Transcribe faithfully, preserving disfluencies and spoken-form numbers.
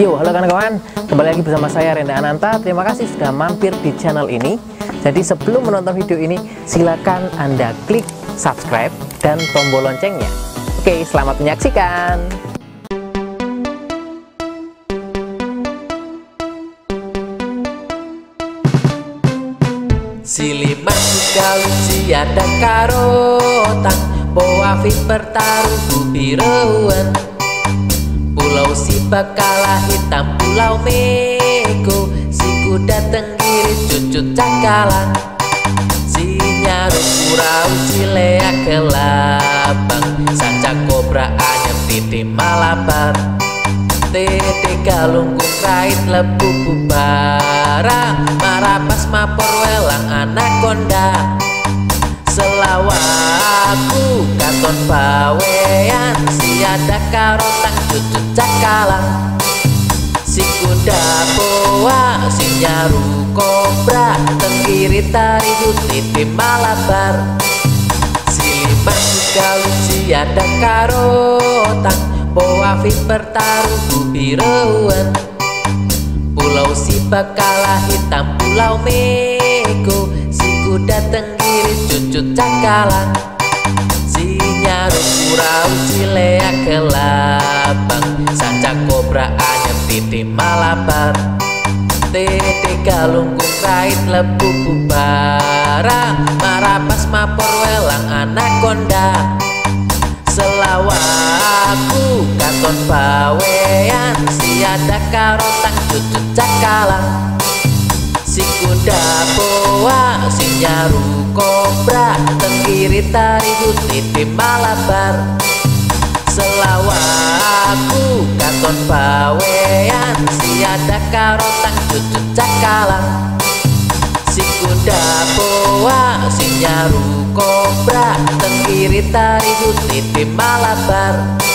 Yo, halo kawan-kawan, kembali lagi bersama saya Renda Ananta. Terima kasih sudah mampir di channel ini. Jadi sebelum menonton video ini, silakan Anda klik subscribe dan tombol loncengnya. Oke, selamat menyaksikan. Siliman kalau siada karotang, poafi bertaruh biruan. Pulau si bakala hitam pulau Meko, si kuda tenggiri cucut cakalang, si nyaru purau cilea kelabang, saca kobra anyam titi malabar, tete galunggung kait lebu bubara, marapas mapor welang anakonda. Selawaku katon bawean, si ada karotang cucut cakalang, si kuda boa, si nyaru kobra, tenggiri tari titi malabar. Siliman kalau si ada karotang, boa fi bertaruh biruan. Pulau si bakala hitam pulau Meko, si kuda tenggiri cucut cakalang, si nyaru purau cilea kelabang, saca kobra anyam titi malabar, tete galunggung kait lebu bubara, marapas mapor welang anakonda. Selawaku katon bawean, si ada karotang cucut cakalang, si kuda boa, si nyaru kobra, tenggiri tari titi malabar. Selawaku katon bawean, si ada karotang cucut cakalang, si kuda boa, si nyaru kobra, tenggiri tari titi malabar.